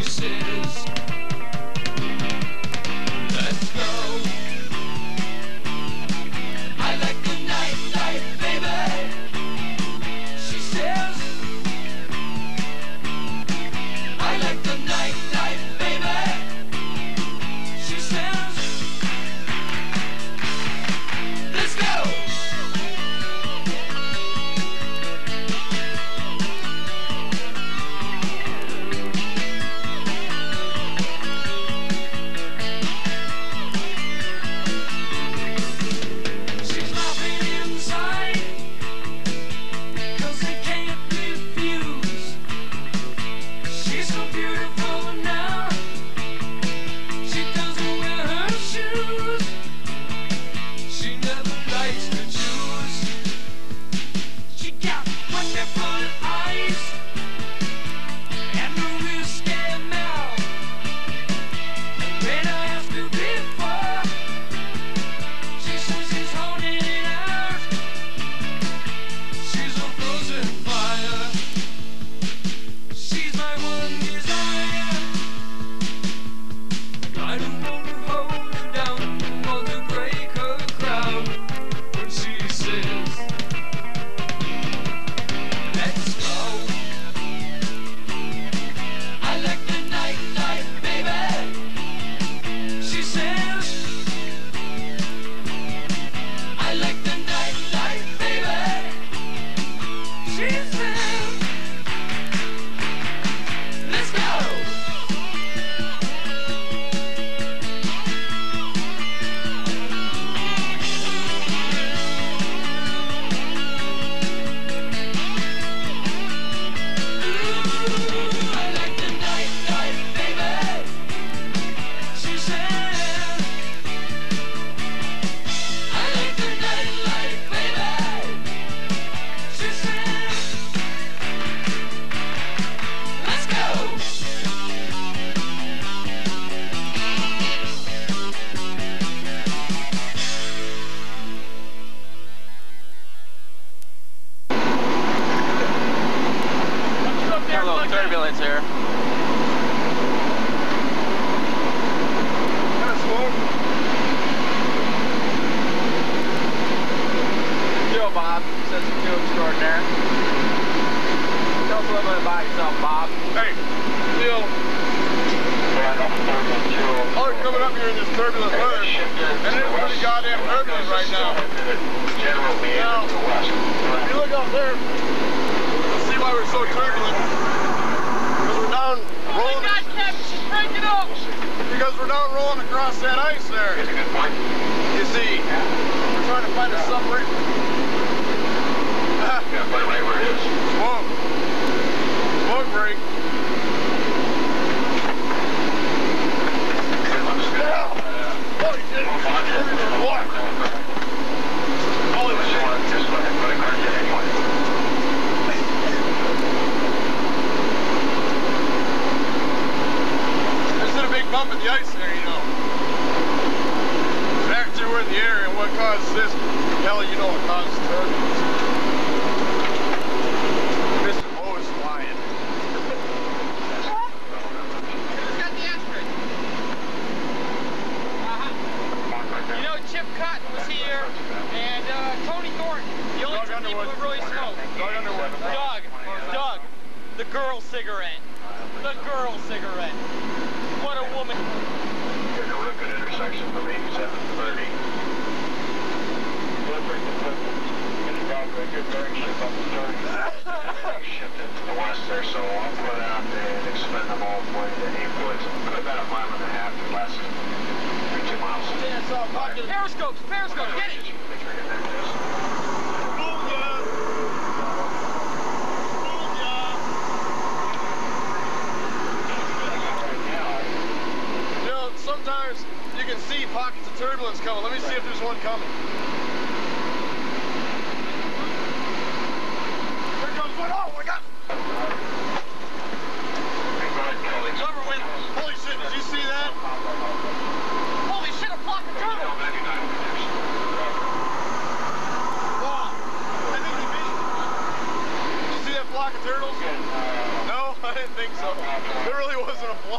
flock of turtles? No, I didn't think so. There really wasn't a flock.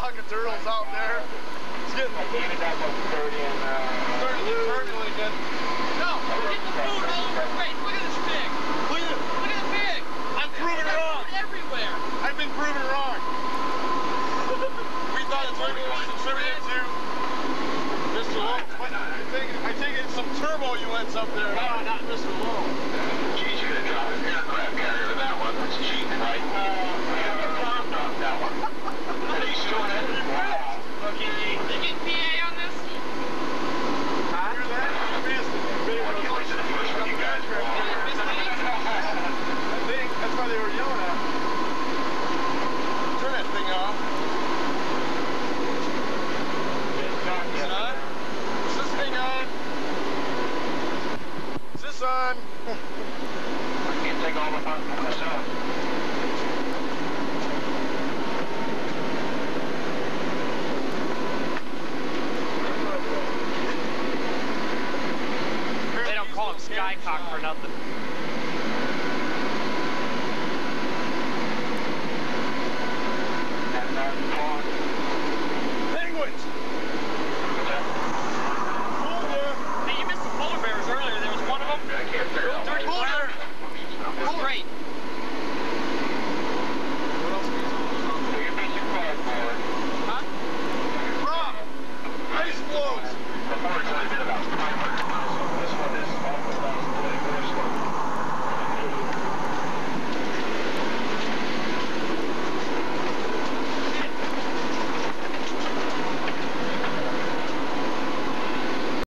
flock of turtles out there. It's getting turbulent again. No, we're getting the food all over the place. Look at this pig. Look at the pig. I'm proven wrong. Everywhere. I've been proven wrong. We thought the turbulence was contributed to Mr. Lowe. I think it's some turbulence up there. No, not Mr. Lowe. Geez, you could have dropped an aircraft carrier to that one. That's cheating, right? We have a bomb dropped that one. Are you still in it? Wow. Okay. Did you get PA on this? Huh? Hear that? I missed it. What do you think of the first one you guys were on? I think that's why they were yelling at me. Turn that thing off. Is it on? Is this thing on? Is this on? I can't take all the fun for myself. They don't call him Skycock for nothing.